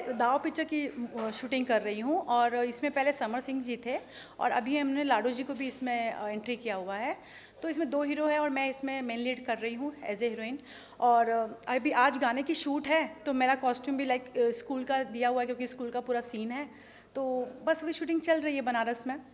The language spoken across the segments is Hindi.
मैं दाव पिक्चर की शूटिंग कर रही हूँ और इसमें पहले समर सिंह जी थे और अभी हमने लाडो जी को भी इसमें एंट्री किया हुआ है। तो इसमें 2 हीरो है और मैं इसमें मेन लीड कर रही हूँ एज ए हीरोइन। और अभी आज गाने की शूट है तो मेरा कॉस्ट्यूम भी लाइक स्कूल का दिया हुआ है क्योंकि स्कूल का पूरा सीन है। तो बस वही शूटिंग चल रही है बनारस में।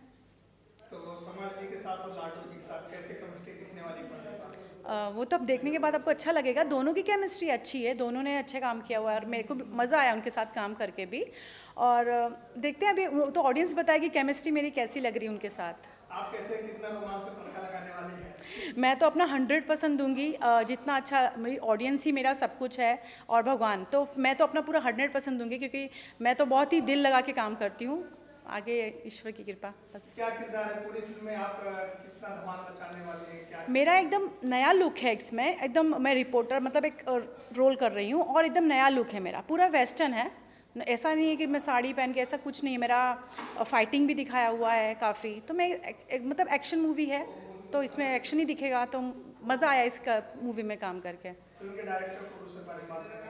तो समर जी के साथ और लाडो जी के साथ कैसे केमिस्ट्री दिखने वाली है? वो तो अब देखने के बाद आपको अच्छा लगेगा। दोनों की केमिस्ट्री अच्छी है, दोनों ने अच्छे काम किया हुआ है और मेरे को मज़ा आया उनके साथ काम करके भी। और देखते हैं अभी तो ऑडियंस बताएगी केमिस्ट्री मेरी कैसी लग रही है उनके साथ। आप कैसे कितना रोमांस का तड़का लगाने वाली हैं? मैं तो अपना 100% दूंगी। जितना अच्छा मेरी ऑडियंस ही मेरा सब कुछ है और भगवान, तो मैं तो अपना पूरा 100% दूंगी क्योंकि मैं तो बहुत ही दिल लगा के काम करती हूँ। आगे ईश्वर की कृपा बस। क्या किरदार है पूरी फिल्म में? आप कितना धमाल मचाने वाली हैं? क्या मेरा एकदम नया लुक है इसमें, एकदम मैं रिपोर्टर मतलब एक रोल कर रही हूँ और एकदम नया लुक है मेरा, पूरा वेस्टर्न है। ऐसा नहीं है कि मैं साड़ी पहन के, ऐसा कुछ नहीं है। मेरा फाइटिंग भी दिखाया हुआ है काफ़ी। तो मैं मतलब एक्शन मूवी है तो इसमें एक्शन ही दिखेगा। तो मज़ा आया इसका मूवी में काम करके। फिल्म के डायरेक्टर प्रोड्यूसर बारे में बात करें?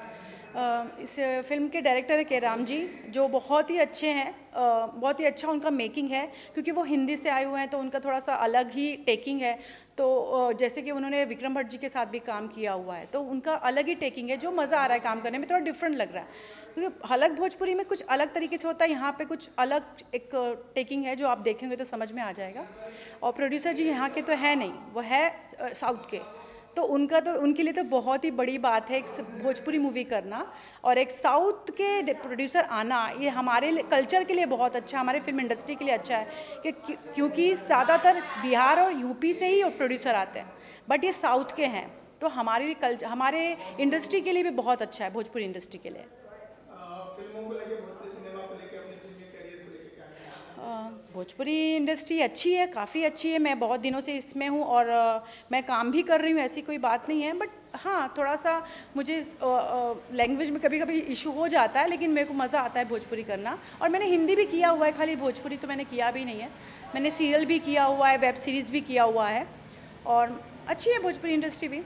इस फिल्म के डायरेक्टर है के राम जी, जो बहुत ही अच्छे हैं। बहुत ही अच्छा उनका मेकिंग है क्योंकि वो हिंदी से आए हुए हैं तो उनका थोड़ा सा अलग ही टेकिंग है। तो जैसे कि उन्होंने विक्रम भट्ट जी के साथ भी काम किया हुआ है तो उनका अलग ही टेकिंग है, जो मज़ा आ रहा है काम करने में, थोड़ा डिफरेंट लग रहा है। क्योंकि अलग भोजपुरी में कुछ अलग तरीके से होता है, यहाँ पे कुछ अलग एक टेकिंग है जो आप देखेंगे तो समझ में आ जाएगा। और प्रोड्यूसर जी यहाँ के तो है नहीं, वो है साउथ के। तो उनके लिए तो बहुत ही बड़ी बात है एक भोजपुरी मूवी करना और एक साउथ के प्रोड्यूसर आना। ये हमारे कल्चर के लिए बहुत अच्छा है, हमारे फिल्म इंडस्ट्री के लिए अच्छा है कि क्योंकि ज़्यादातर बिहार और यूपी से ही प्रोड्यूसर आते हैं, बट ये साउथ के हैं। तो हमारे इंडस्ट्री के लिए भी बहुत अच्छा है, भोजपुरी इंडस्ट्री के लिए। फिल्मों को लेके, भोजपुरी सिनेमा को लेके, अपने फिल्मी करियर को लेके क्या कहना है? भोजपुरी इंडस्ट्री अच्छी है, काफ़ी अच्छी है। मैं बहुत दिनों से इसमें हूँ और मैं काम भी कर रही हूँ, ऐसी कोई बात नहीं है। बट हाँ, थोड़ा सा मुझे लैंग्वेज में कभी कभी इशू हो जाता है, लेकिन मेरे को मज़ा आता है भोजपुरी करना। और मैंने हिंदी भी किया हुआ है, खाली भोजपुरी तो मैंने किया भी नहीं है। मैंने सीरियल भी किया हुआ है, वेब सीरीज़ भी किया हुआ है और अच्छी है भोजपुरी इंडस्ट्री भी।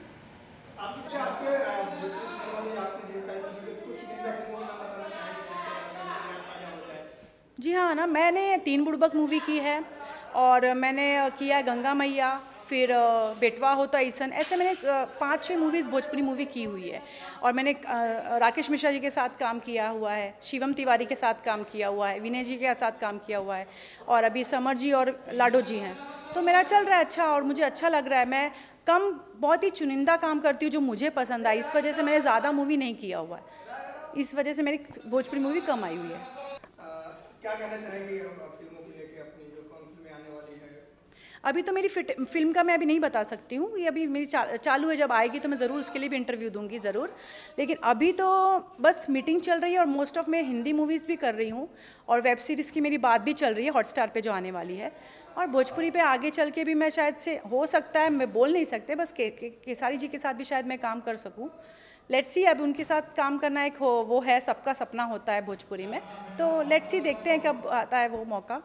आपके भोजपुरी सिनेमा में आपने ढेर सारी फिल्में की, कुछ चुनिंदा फिल्मों का नाम बताना चाहेंगे जैसे ताजा हो जाए? जी हाँ ना, मैंने 3 बुड़बक मूवी की है और मैंने किया है गंगा मैया, फिर बेटवा होता ईसन। ऐसे मैंने 5-6 मूवीज़ भोजपुरी मूवी की हुई है। और मैंने राकेश मिश्रा जी के साथ काम किया हुआ है, शिवम तिवारी के साथ काम किया हुआ है, विनय जी के साथ काम किया हुआ है और अभी समर जी और लाडो जी हैं। तो मेरा चल रहा है अच्छा और मुझे अच्छा लग रहा है। मैं बहुत ही चुनिंदा काम करती हूँ जो मुझे पसंद आए, इस वजह से मैंने ज़्यादा मूवी नहीं किया हुआ है। इस वजह से मेरी भोजपुरी मूवी कम आई हुई है। क्या कहना चाहेंगे फिल्मों को लेके, अपनी जो कौन फिल्में आने वाली है? अभी तो मेरी फिल्म का मैं अभी नहीं बता सकती हूँ, ये अभी मेरी चालू है। जब आएगी तो मैं ज़रूर उसके लिए भी इंटरव्यू दूंगी ज़रूर। लेकिन अभी तो बस मीटिंग चल रही है और मोस्ट ऑफ मैं हिंदी मूवीज़ भी कर रही हूँ और वेब सीरीज़ की मेरी बात भी चल रही है हॉटस्टार पे जो आने वाली है। और भोजपुरी पे आगे चल के भी मैं शायद से, हो सकता है, मैं बोल नहीं सकते, बस केसारी जी के साथ भी शायद मैं काम कर सकूँ। लेट्स सी, अब उनके साथ काम करना एक वो है, सबका सपना होता है भोजपुरी में। तो लेट्स सी, देखते हैं कब आता है वो मौका।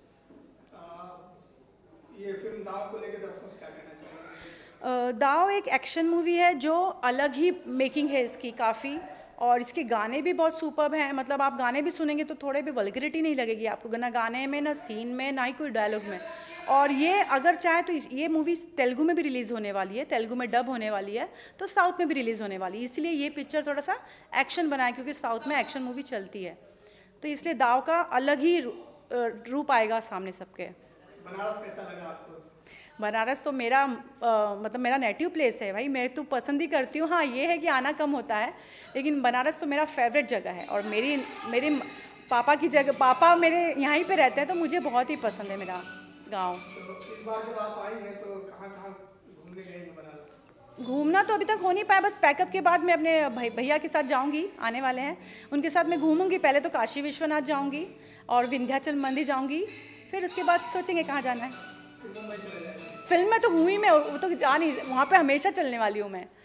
ये फिल्म दाव को लेके दर्शकों से क्या कहना चाहेंगे? दाव एक एक्शन मूवी है जो अलग ही मेकिंग है इसकी काफ़ी, और इसके गाने भी बहुत सुपर्ब हैं। मतलब आप गाने भी सुनेंगे तो थोड़े भी वल्गरिटी नहीं लगेगी आपको, ना गाने में, ना सीन में, ना ही कोई डायलॉग में। और ये अगर चाहे तो ये मूवी तेलुगु में भी रिलीज़ होने वाली है, तेलुगु में डब होने वाली है, तो साउथ में भी रिलीज़ होने वाली है। इसलिए ये पिक्चर थोड़ा सा एक्शन बना है क्योंकि साउथ में एक्शन मूवी चलती है, तो इसलिए दाव का अलग ही रूप आएगा सामने सबके। बनारस कैसा लगा आपको? बनारस तो मेरा मतलब मेरा नेटिव प्लेस है भाई, मैं तो पसंद ही करती हूँ। हाँ, ये है कि आना कम होता है, लेकिन बनारस तो मेरा फेवरेट जगह है। और मेरे पापा की जगह, पापा मेरे यहाँ ही पे रहते हैं, तो मुझे बहुत ही पसंद है मेरा गांव। तो इस बार जब आप आई हैं तो कहाँ कहाँ घूमने गए हैं बनारस? घूमना तो अभी तक हो नहीं पाया, बस पैकअप के बाद मैं अपने भैया के साथ जाऊँगी, आने वाले हैं, उनके साथ मैं घूमूंगी। पहले तो काशी विश्वनाथ जाऊँगी और विंध्याचल मंदिर जाऊँगी, फिर उसके बाद सोचेंगे कहाँ जाना है। मुंबई चले जाएंगे? फिल्म में तो हुई मैं, वो तो जा नहीं, वहाँ पे हमेशा चलने वाली हूँ मैं।